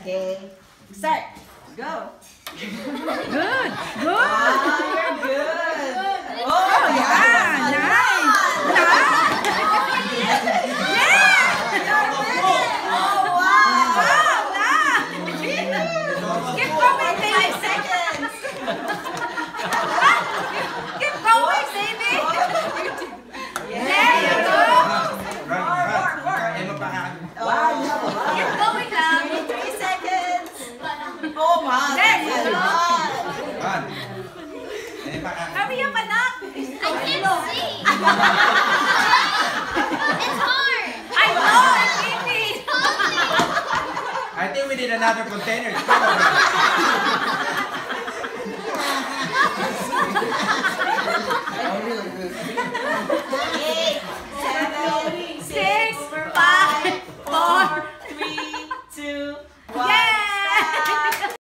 Okay. Start. Go. Good. Good. You're good. Oh, yeah. Nice. Oh, wow. Keep going, baby. 5 seconds. Keep going, baby. There you go. Wow. Keep going lang. 3 seconds. Oh, my. There you go. Hurry up, anak. I can't see. It's hard. I know, it's easy. I think we need another container. Yay.